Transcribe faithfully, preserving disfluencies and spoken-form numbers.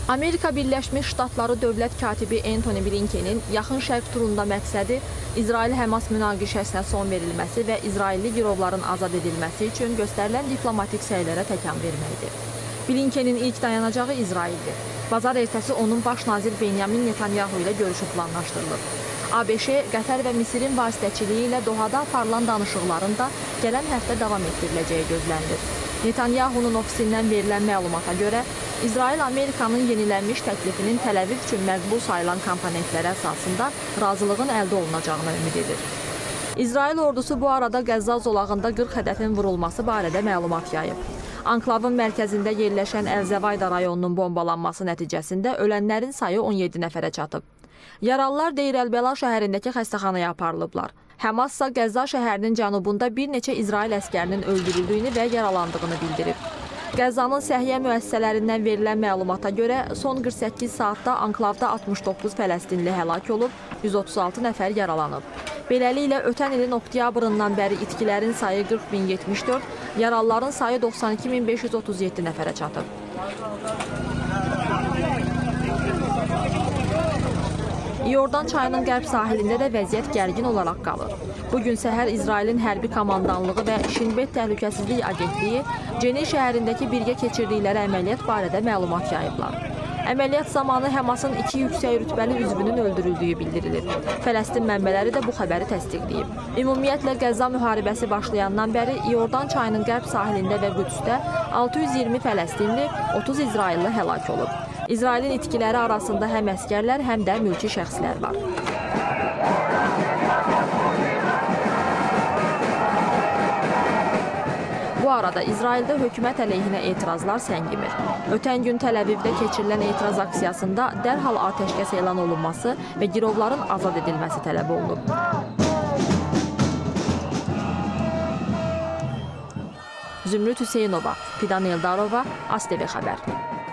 Amerika Birləşmiş Ştatları dövlət katibi Antony Blinkenin yaxın şərq turunda məqsədi İsrail-Həmas münaqişəsinə son verilməsi və İsrailli girovların azad edilməsi üçün göstərilən diplomatik səylərə təkan verməkdir. Blinkenin ilk dayanacağı İsraildir. Bazar ertəsi onun baş nazir Benyamin Netanyahu ilə görüşü planlaşdırılıb. A B Ş, Qətər və Misirin vasitəçiliyi ilə Dohada aparılan danışıqların da gələn həftə davam etdiriləcəyi gözlənilir. Netanyahunun ofisindən verilən məlumata görə, İsrail Amerikanın yenilənmiş təklifinin Təl-Əviv üçün məqbul sayılan komponentləri əsasında razılığın əldə olunacağına ümid edir. İsrail ordusu bu arada Qəzza zolağında qırx hədəfin vurulması barədə məlumat yayıb. Anklavın mərkəzində yerləşən Əl-Zəvayda rayonunun bombalanması nəticəsində ölənlərin sayı on yeddi nəfərə çatıb. Yaralılar Deyr Əl-Bəla şəhərindəki xəstəxanaya aparılıblar. Həmas isə Qəzza şəhərinin cənubunda bir neçə İsrail əskərinin öldürüldüyünü və yaralandığını bildirib. Qəzzanın səhiyyə müəssisələrindən verilən məlumata görə son qırx səkkiz saatda anklavda altmış doqquz Fələstinli həlak olub, yüz otuz altı nəfər yaralanıb. Beləliklə, ötən ilin oktyabrından bəri itkilərin sayı qırx min yetmiş dörd, yaralıların sayı doxsan iki min beş yüz otuz yeddi nəfərə çatıb. İordan çayının qərb sahilində də vəziyyət gərgin olaraq qalır. Bugün səhər İsrailin hərbi komandanlığı və Şinbet Təhlükəsizlik Agentliyi Cenin şəhərindəki birgə keçirdikləri əməliyyat barədə məlumat yayıblar. Əməliyyat zamanı Həmasın iki yüksək rütbəli üzvünün öldürüldüyü bildirilir. Fələstin mənbələri də bu xəbəri təsdiqləyib. Ümumiyyətlə, Qəzza müharibəsi başlayandan bəri İordan çayının qərb sahilində və Qüdsdə altı yüz iyirmi Fələstinli, otuz İsrailli həlak olub. İsrailin itkiləri arasında həm əskərlər, həm də mülki şəxslər var. Bu arada İsraildə hökumət əleyhinə etirazlar səngimir. Ötən gün Təl-Əvivdə keçirilən etiraz aksiyasında dərhal atəşkəs elan olunması və girovların azad edilməsi tələb olunub. Zümrüt Hüseynova, Fidan Eldarova, AzTV xəbər.